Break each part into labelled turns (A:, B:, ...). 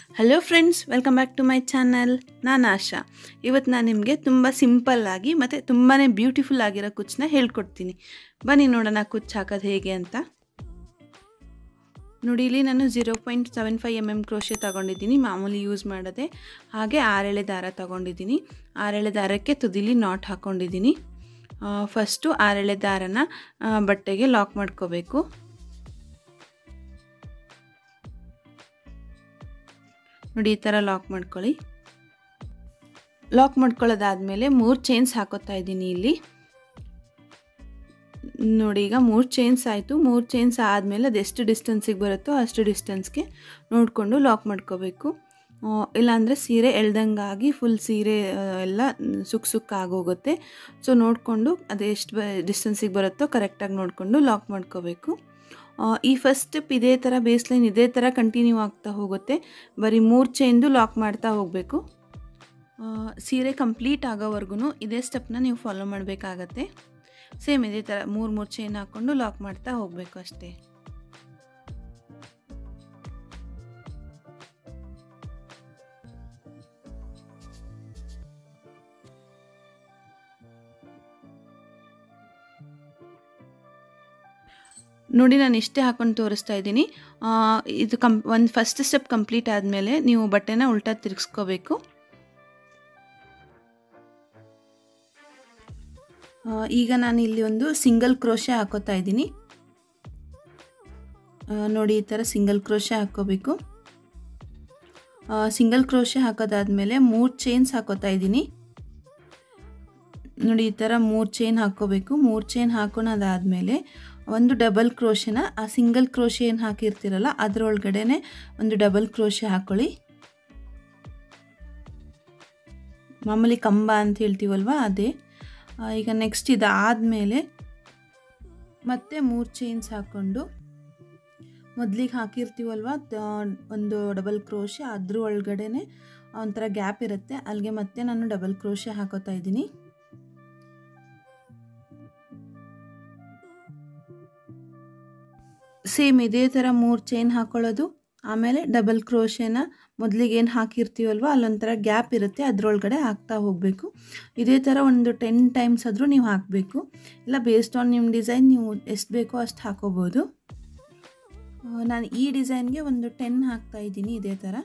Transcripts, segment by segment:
A: Hello friends, welcome back to my channel. ನಾನು ಆಶಾ. ಇವತ್ತು ನಾನು ನಿಮಗೆ ತುಂಬ ಸಿಂಪಲ್ಲಾಗಿ ಮತ್ತು ತುಂಬಾ ಬ್ಯೂಟಿಫುಲ್ ಆಗಿರೋ ಕುಚ್ಚನ್ನ ಹೇಳ್ಕೊಡ್ತೀನಿ. ಬನ್ನಿ ನೋಡೋಣ ಕುಚ್ಚು ಹಾಕೋದು ಹೇಗೆ ಅಂತ. ನೋಡಿ, ಇಲ್ಲಿ ನಾನು 0.75 mm ಕ್ರೋಶೆ ತೊಗೊಂಡಿದ್ದೀನಿ, ಮಾಮೂಲಿ ಯೂಸ್ ಮಾಡೋದೆ. ಹಾಗೆ 6 ಎಳೆ ದಾರ ತೊಗೊಂಡಿದ್ದೀನಿ. 6 ಎಳೆ ದಾರಕ್ಕೆ ತುದಿಲಿ ನಾಟ್ ಹಾಕ್ಕೊಂಡಿದ್ದೀನಿ. ಫಸ್ಟು 6 ಎಳೆ ದಾರನ ಬಟ್ಟೆಗೆ ಲಾಕ್ ಮಾಡ್ಕೋಬೇಕು. ನೋಡಿ, ಈ ಥರ ಲಾಕ್ ಮಾಡ್ಕೊಳ್ಳಿ. ಲಾಕ್ ಮಾಡ್ಕೊಳ್ಳೋದಾದಮೇಲೆ 3 ಚೈನ್ಸ್ ಹಾಕೋತಾ ಇದ್ದೀನಿ ಇಲ್ಲಿ. ನೋಡಿ, ಈಗ 3 ಚೈನ್ಸ್ ಆಯಿತು. 3 ಚೈನ್ಸ್ ಆದಮೇಲೆ ಅದೆಷ್ಟು ಡಿಸ್ಟೆನ್ಸಿಗೆ ಬರುತ್ತೋ ಅಷ್ಟು ಡಿಸ್ಟೆನ್ಸ್ಗೆ ನೋಡಿಕೊಂಡು ಲಾಕ್ ಮಾಡ್ಕೋಬೇಕು. ಇಲ್ಲಾಂದರೆ ಸೀರೆ ಎಳ್ದಂಗಾಗಿ ಫುಲ್ ಸೀರೆ ಎಲ್ಲ ಸುಕ್ಕಾಗೋಗುತ್ತೆ. ಸೊ ನೋಡಿಕೊಂಡು ಅದು ಎಷ್ಟು ಡಿಸ್ಟೆನ್ಸಿಗೆ ಬರುತ್ತೋ ಕರೆಕ್ಟಾಗಿ ನೋಡಿಕೊಂಡು ಲಾಕ್ ಮಾಡ್ಕೋಬೇಕು. ಈ ಫಸ್ಟ್ ಸ್ಟೆಪ್ ಇದೇ ಥರ, ಬೇಸ್ ಲೈನ್ ಇದೇ ಥರ ಕಂಟಿನ್ಯೂ ಆಗ್ತಾ ಹೋಗುತ್ತೆ. ಬರೀ 3 ಚೈನ್ದು ಲಾಕ್ ಮಾಡ್ತಾ ಹೋಗಬೇಕು. ಸೀರೆ ಕಂಪ್ಲೀಟ್ ಆಗೋವರೆಗೂ ಇದೇ ಸ್ಟೆಪ್ನ ನೀವು ಫಾಲೋ ಮಾಡಬೇಕಾಗತ್ತೆ. ಸೇಮ್ ಇದೇ ಥರ 3 ಚೈನ್ ಹಾಕ್ಕೊಂಡು ಲಾಕ್ ಮಾಡ್ತಾ ಹೋಗಬೇಕು ಅಷ್ಟೇ. ನೋಡಿ, ನಾನು ಇಷ್ಟೇ ಹಾಕೊಂಡು ತೋರಿಸ್ತಾ ಇದ್ದೀನಿ. ಇದು ಒಂದು ಫಸ್ಟ್ ಸ್ಟೆಪ್ ಕಂಪ್ಲೀಟ್ ಆದಮೇಲೆ ನೀವು ಬಟ್ಟೆನ ಉಲ್ಟಾ ತಿರುಗಿಸ್ಕೋಬೇಕು. ಈಗ ನಾನು ಇಲ್ಲಿ ಒಂದು ಸಿಂಗಲ್ ಕ್ರೋಶೆ ಹಾಕೋತಾ ಇದ್ದೀನಿ. ನೋಡಿ, ಈ ಥರ ಸಿಂಗಲ್ ಕ್ರೋಶೆ ಹಾಕ್ಕೋಬೇಕು. ಸಿಂಗಲ್ ಕ್ರೋಶೆ ಹಾಕೋದಾದ್ಮೇಲೆ 3 ಚೈನ್ಸ್ ಹಾಕೋತಾ ಇದ್ದೀನಿ. ನೋಡಿ, ಈ ಥರ 3 ಚೈನ್ ಹಾಕ್ಕೋಬೇಕು. 3 ಚೈನ್ ಹಾಕೋಣದಾದಮೇಲೆ ಒಂದು ಡಬಲ್ ಕ್ರೋಶೆನ ಆ ಸಿಂಗಲ್ ಕ್ರೋಶೆ ಏನು ಹಾಕಿರ್ತೀರಲ್ಲ ಅದರೊಳಗಡೆನೆ ಒಂದು ಡಬಲ್ ಕ್ರೋಶೆ ಹಾಕ್ಕೊಳ್ಳಿ. ಮಾಮೂಲಿ ಕಂಬ ಅಂತ ಹೇಳ್ತೀವಲ್ವ ಅದೇ. ಈಗ ನೆಕ್ಸ್ಟ್ ಇದಾದಮೇಲೆ ಮತ್ತೆ 3 ಚೈನ್ಸ್ ಹಾಕ್ಕೊಂಡು ಮೊದಲಿಗೆ ಹಾಕಿರ್ತೀವಲ್ವ ಒಂದು ಡಬಲ್ ಕ್ರೋಶೆ, ಅದ್ರ ಒಳಗಡೆನೆ ಒಂಥರ ಗ್ಯಾಪ್ ಇರುತ್ತೆ, ಅಲ್ಲಿಗೆ ಮತ್ತೆ ನಾನು ಡಬಲ್ ಕ್ರೋಶೆ ಹಾಕೋತಾ ಇದ್ದೀನಿ. ಸೇಮ್ ಇದೇ ಥರ 3 ಚೈನ್ ಹಾಕ್ಕೊಳ್ಳೋದು, ಆಮೇಲೆ ಡಬಲ್ ಕ್ರೋಶೆನ ಮೊದಲಿಗೆ ಏನು ಹಾಕಿರ್ತೀವಲ್ವ ಅಲ್ಲೊಂಥರ ಗ್ಯಾಪ್ ಇರುತ್ತೆ, ಅದರೊಳಗಡೆ ಹಾಕ್ತಾ ಹೋಗಬೇಕು. ಇದೇ ಥರ ಒಂದು 10 ಟೈಮ್ಸ್ ಆದರೂ ನೀವು ಹಾಕಬೇಕು. ಇಲ್ಲ ಬೇಸ್ಡ್ ಆನ್ ನಿಮ್ಮ ಡಿಸೈನ್ ನೀವು ಎಷ್ಟು ಬೇಕೋ ಅಷ್ಟು ಹಾಕೋಬೋದು. ನಾನು ಈ ಡಿಸೈನ್ಗೆ ಒಂದು 10 ಹಾಕ್ತಾ ಇದ್ದೀನಿ ಇದೇ ಥರ.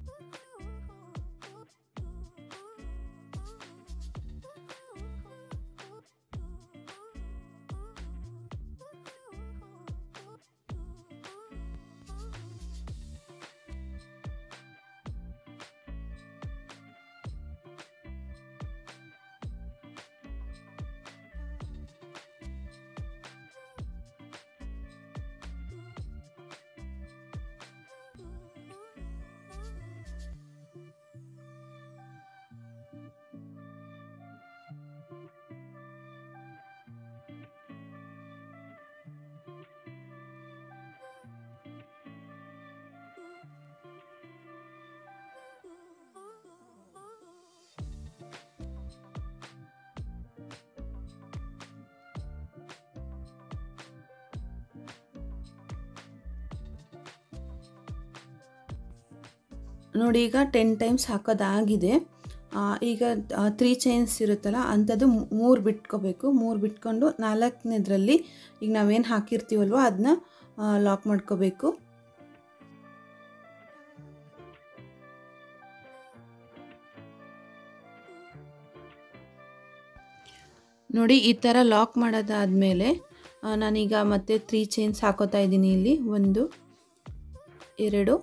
A: ನೋಡಿ, ಈಗ 10 ಟೈಮ್ಸ್ ಹಾಕೋದಾಗಿದೆ. ಈಗ 3 ಚೈನ್ಸ್ ಇರುತ್ತಲ್ಲ ಅಂಥದ್ದು 3 ಬಿಟ್ಕೋಬೇಕು. 3 ಬಿಟ್ಕೊಂಡು 4ನೇದ್ರಲ್ಲಿ ಈಗ ನಾವೇನು ಹಾಕಿರ್ತೀವಲ್ವ ಅದನ್ನ ಲಾಕ್ ಮಾಡ್ಕೋಬೇಕು. ನೋಡಿ, ಈ ಥರ ಲಾಕ್ ಮಾಡೋದಾದಮೇಲೆ ನಾನೀಗ ಮತ್ತೆ 3 ಚೈನ್ಸ್ ಹಾಕೋತಾ ಇದ್ದೀನಿ ಇಲ್ಲಿ. 1 2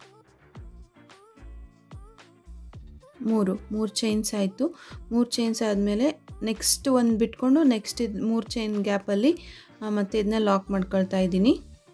A: 3 ಚೈನ್ಸ್ ಆಯಿತು. 3 ಚೈನ್ಸ್ ಆದಮೇಲೆ ನೆಕ್ಸ್ಟ್ ಒಂದು ಬಿಟ್ಕೊಂಡು ನೆಕ್ಸ್ಟ್ 3 ಚೈನ್ ಗ್ಯಾಪಲ್ಲಿ ಮತ್ತೆ ಇದನ್ನ ಲಾಕ್ ಮಾಡ್ಕೊಳ್ತಾ ಇದ್ದೀನಿ.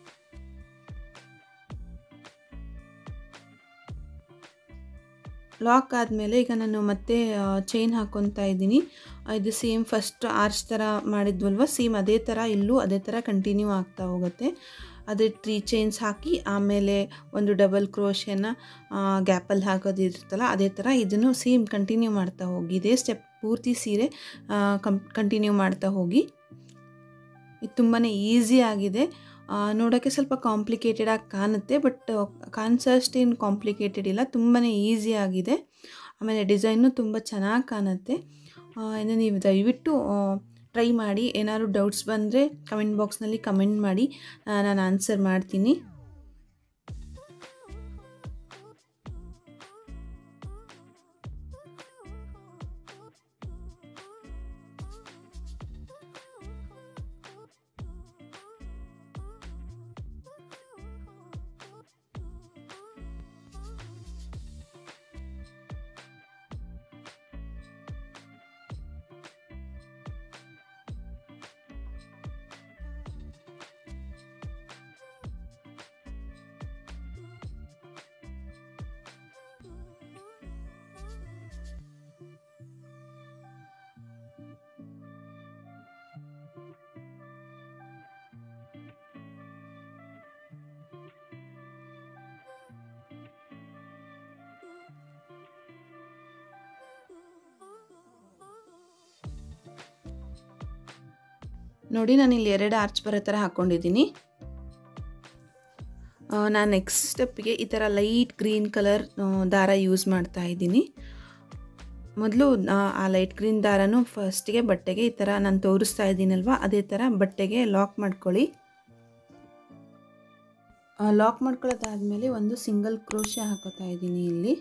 A: ಲಾಕ್ ಆದಮೇಲೆ ಈಗ ನಾನು ಮತ್ತೆ ಚೈನ್ ಹಾಕ್ಕೊತಾ ಇದ್ದೀನಿ. ಇದು ಸೇಮ್ ಫಸ್ಟ್ ಆರ್ಚ್ ಥರ ಮಾಡಿದ್ವಲ್ವ, ಸೇಮ್ ಅದೇ ಥರ ಇಲ್ಲೂ ಅದೇ ಥರ ಕಂಟಿನ್ಯೂ ಆಗ್ತಾ ಹೋಗುತ್ತೆ. ಅದೇ 3 ಚೈನ್ಸ್ ಹಾಕಿ ಆಮೇಲೆ ಒಂದು ಡಬಲ್ ಕ್ರೋಶೆನ ಗ್ಯಾಪಲ್ಲಿ ಹಾಕೋದಿರುತ್ತಲ್ಲ ಅದೇ ಥರ ಇದನ್ನು ಸೇಮ್ ಕಂಟಿನ್ಯೂ ಮಾಡ್ತಾ ಹೋಗಿ. ಇದೇ ಸ್ಟೆಪ್ ಪೂರ್ತಿ ಸೀರೆ ಕಂಟಿನ್ಯೂ ಮಾಡ್ತಾ ಹೋಗಿ. ಇದು ತುಂಬಾ ಈಸಿ ಆಗಿದೆ. ನೋಡೋಕ್ಕೆ ಸ್ವಲ್ಪ ಕಾಂಪ್ಲಿಕೇಟೆಡಾಗಿ ಕಾಣುತ್ತೆ, ಬಟ್ ಕಾಣಿಸೋಷ್ಟೇನು ಕಾಂಪ್ಲಿಕೇಟೆಡ್ ಇಲ್ಲ, ತುಂಬಾ ಈಸಿ ಆಗಿದೆ. ಆಮೇಲೆ ಡಿಸೈನು ತುಂಬ ಚೆನ್ನಾಗಿ ಕಾಣುತ್ತೆ. ಇನ್ನು ನೀವು ದಯವಿಟ್ಟು ಟ್ರೈ ಮಾಡಿ. ಏನಾದರೂ ಡೌಟ್ಸ್ ಬಂದರೆ ಕಮೆಂಟ್ ಬಾಕ್ಸ್ನಲ್ಲಿ ಕಮೆಂಟ್ ಮಾಡಿ, ನಾನು ಆನ್ಸರ್ ಮಾಡ್ತೀನಿ. ನೋಡಿ, ನಾನಿಲ್ಲಿ 2 ಆರ್ಚ್ ಬರೋ ಥರ ಹಾಕ್ಕೊಂಡಿದ್ದೀನಿ. ನಾನು ನೆಕ್ಸ್ಟ್ ಸ್ಟೆಪ್ಗೆ ಈ ಥರ ಲೈಟ್ ಗ್ರೀನ್ ಕಲರ್ ದಾರ ಯೂಸ್ ಮಾಡ್ತಾ ಇದ್ದೀನಿ. ಮೊದಲು ಆ ಲೈಟ್ ಗ್ರೀನ್ ದಾರನೂ ಫಸ್ಟಿಗೆ ಬಟ್ಟೆಗೆ ಈ ಥರ ನಾನು ತೋರಿಸ್ತಾ ಇದ್ದೀನಲ್ವ, ಅದೇ ಥರ ಬಟ್ಟೆಗೆ ಲಾಕ್ ಮಾಡ್ಕೊಳ್ಳಿ. ಲಾಕ್ ಮಾಡ್ಕೊಳ್ಳೋದಾದಮೇಲೆ ಒಂದು ಸಿಂಗಲ್ ಕ್ರೋಶೆ ಹಾಕೋತಾ ಇದ್ದೀನಿ ಇಲ್ಲಿ.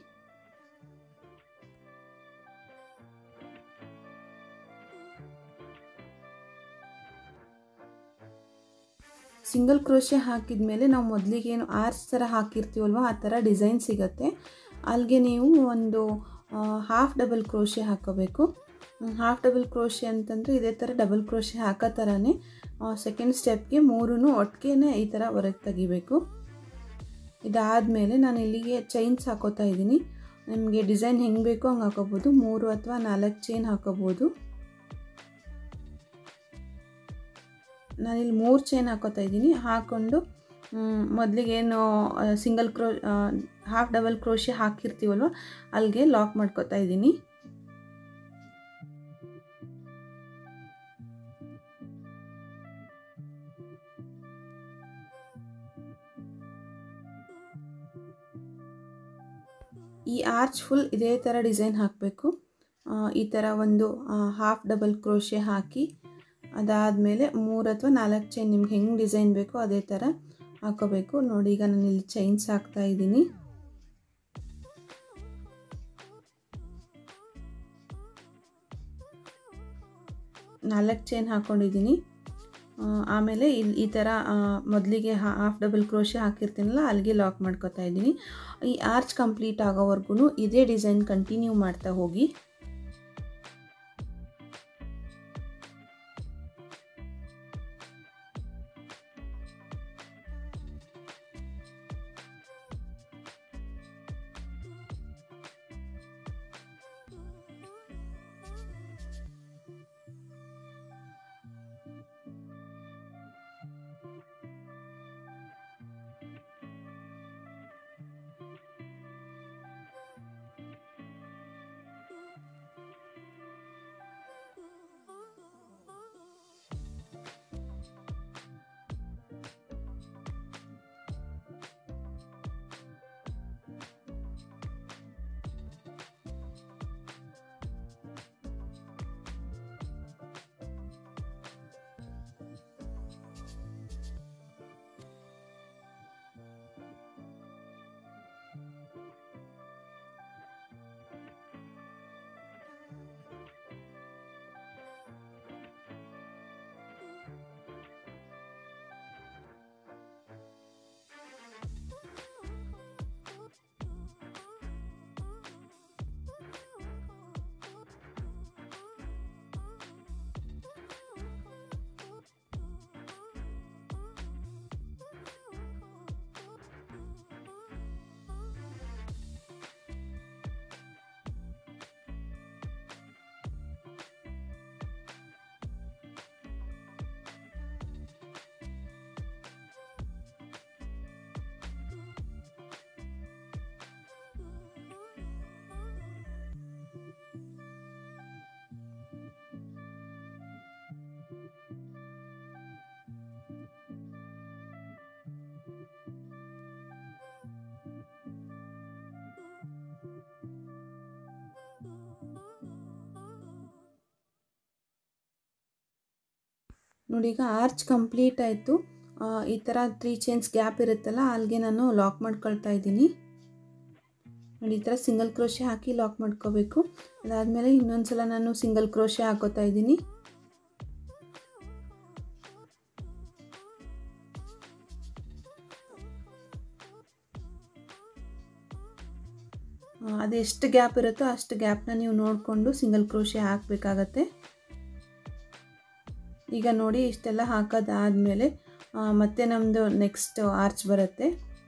A: ಸಿಂಗಲ್ ಕ್ರೋಶೆ ಹಾಕಿದ ಮೇಲೆ ನಾವು ಮೊದಲಿಗೆ ಏನು ಆರ್ಚ್ ಥರ ಹಾಕಿರ್ತೀವಲ್ವ ಆ ಥರ ಡಿಸೈನ್ ಸಿಗುತ್ತೆ. ಅಲ್ಲಿಗೆ ನೀವು ಒಂದು ಹಾಫ್ ಡಬಲ್ ಕ್ರೋಶೆ ಹಾಕೋಬೇಕು. ಹಾಫ್ ಡಬಲ್ ಕ್ರೋಶೆ ಅಂತಂದರೆ ಇದೇ ಥರ ಡಬಲ್ ಕ್ರೋಶೆ ಹಾಕೋ ಥರನೇ ಸೆಕೆಂಡ್ ಸ್ಟೆಪ್ಗೆ 3 ಒಟ್ಟಿಗೆ ಈ ಥರ ಹೊರಗೆ ತೆಗಿಬೇಕು. ಇದಾದಮೇಲೆ ನಾನು ಇಲ್ಲಿಗೆ ಚೈನ್ಸ್ ಹಾಕೋತಾ ಇದ್ದೀನಿ. ನಿಮಗೆ ಡಿಸೈನ್ ಹೆಂಗೆ ಬೇಕೋ ಹಂಗೆ ಹಾಕೋಬೋದು. 3 ಅಥವಾ 4 ಚೈನ್ ಹಾಕೋಬೋದು. ನಾನಿಲ್ಲಿ 3 ಚೈನ್ ಹಾಕೋತಾ ಇದ್ದೀನಿ. ಹಾಕ್ಕೊಂಡು ಮೊದಲಿಗೇನು ಸಿಂಗಲ್ ಹಾಫ್ ಡಬಲ್ ಕ್ರೋಶೆ ಹಾಕಿರ್ತೀವಲ್ವ ಅಲ್ಲಿಗೆ ಲಾಕ್ ಮಾಡ್ಕೋತಾ ಇದ್ದೀನಿ. ಈ ಆರ್ಚ್ ಫುಲ್ ಇದೇ ಥರ ಡಿಸೈನ್ ಹಾಕಬೇಕು. ಈ ಥರ ಒಂದು ಹಾಫ್ ಡಬಲ್ ಕ್ರೋಶೆ ಹಾಕಿ ಅದಾದಮೇಲೆ 3 ಅಥವಾ 4 ಚೈನ್ ನಿಮ್ಗೆ ಹೆಂಗೆ ಡಿಸೈನ್ ಬೇಕೋ ಅದೇ ಥರ ಹಾಕೋಬೇಕು. ನೋಡಿ, ಈಗ ನಾನು ಇಲ್ಲಿ ಚೈನ್ಸ್ ಹಾಕ್ತಾ ಇದ್ದೀನಿ. ನಾಲ್ಕು ಚೈನ್ ಹಾಕ್ಕೊಂಡಿದ್ದೀನಿ. ಆಮೇಲೆ ಇಲ್ಲಿ ಈ ಥರ ಮೊದಲಿಗೆ ಹಾಫ್ ಡಬಲ್ ಕ್ರೋಶೆ ಹಾಕಿರ್ತೀನಲ್ಲ ಅಲ್ಲಿಗೆ ಲಾಕ್ ಮಾಡ್ಕೋತಾ ಇದ್ದೀನಿ. ಈ ಆರ್ಚ್ ಕಂಪ್ಲೀಟ್ ಆಗೋವರೆಗೂ ಇದೇ ಡಿಸೈನ್ ಕಂಟಿನ್ಯೂ ಮಾಡ್ತಾ ಹೋಗಿ. ನೋಡಿ ಈಗ ಆರ್ಚ್ ಕಂಪ್ಲೀಟ್ ಆಯಿತು. ಈ ಥರ 3 ಚೈನ್ಸ್ ಗ್ಯಾಪ್ ಇರುತ್ತಲ್ಲ ಅಲ್ಲಿಗೆ ನಾನು ಲಾಕ್ ಮಾಡ್ಕೊಳ್ತಾ ಇದ್ದೀನಿ. ನೋಡಿ ಈ ಥರ ಸಿಂಗಲ್ ಕ್ರೋಶೆ ಹಾಕಿ ಲಾಕ್ ಮಾಡ್ಕೋಬೇಕು. ಅದಾದಮೇಲೆ ಇನ್ನೊಂದು ಸಲ ನಾನು ಸಿಂಗಲ್ ಕ್ರೋಶೆ ಹಾಕೋತಾ ಇದ್ದೀನಿ. ಅದು ಎಷ್ಟು ಗ್ಯಾಪ್ ಇರುತ್ತೋ ಅಷ್ಟು ಗ್ಯಾಪ್ನ ನೀವು ನೋಡಿಕೊಂಡು ಸಿಂಗಲ್ ಕ್ರೋಶೆ ಹಾಕಬೇಕಾಗತ್ತೆ. ಈಗ ನೋಡಿ ಇಷ್ಟೆಲ್ಲ ಹಾಕೋದಾದಮೇಲೆ ಮತ್ತೆ ನಮ್ಮದು ನೆಕ್ಸ್ಟ್ ಆರ್ಚ್ ಬರುತ್ತೆ.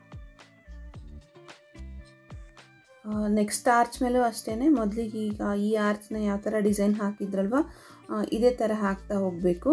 A: ನೆಕ್ಸ್ಟ್ ಆರ್ಚ್ ಮೇಲೂ ಅಷ್ಟೇ ಮೊದಲಿಗೆ ಈಗ ಈ ಆರ್ಚ್ನ ಯಾವ ಥರ ಡಿಸೈನ್ ಹಾಕಿದ್ರಲ್ವ ಇದೇ ಥರ ಹಾಕ್ತಾ ಹೋಗಬೇಕು.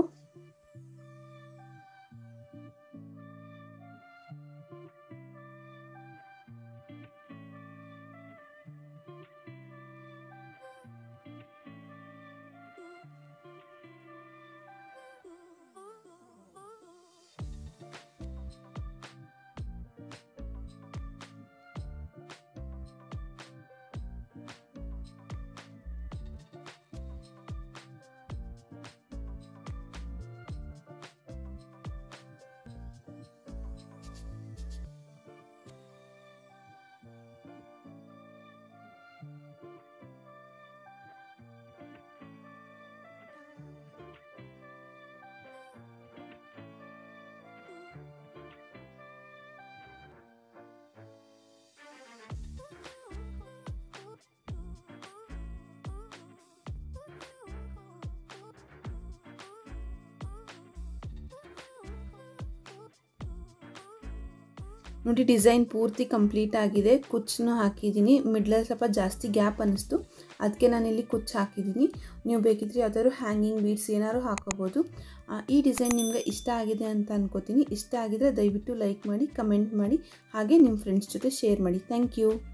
A: ನೋಡಿ ಡಿಸೈನ್ ಪೂರ್ತಿ ಕಂಪ್ಲೀಟ್ ಆಗಿದೆ. ಕುಚ್ಚನ್ನು ಹಾಕಿದ್ದೀನಿ. ಮಿಡ್ಲಲ್ಲಿ ಸ್ವಲ್ಪ ಜಾಸ್ತಿ ಗ್ಯಾಪ್ ಅನ್ನಿಸ್ತು, ಅದಕ್ಕೆ ನಾನಿಲ್ಲಿ ಕುಚ್ಚು ಹಾಕಿದ್ದೀನಿ. ನೀವು ಬೇಕಿದ್ರೆ ಯಾವ್ದಾದ್ರು ಹ್ಯಾಂಗಿಂಗ್ ಬೀಡ್ಸ್ ಏನಾದ್ರು ಹಾಕೋಬೋದು. ಈ ಡಿಸೈನ್ ನಿಮಗೆ ಇಷ್ಟ ಆಗಿದೆ ಅಂತ ಅನ್ಕೋತೀನಿ. ಇಷ್ಟ ಆಗಿದರೆ ದಯವಿಟ್ಟು ಲೈಕ್ ಮಾಡಿ, ಕಮೆಂಟ್ ಮಾಡಿ, ಹಾಗೆ ನಿಮ್ಮ ಫ್ರೆಂಡ್ಸ್ ಜೊತೆ ಶೇರ್ ಮಾಡಿ. Thank you.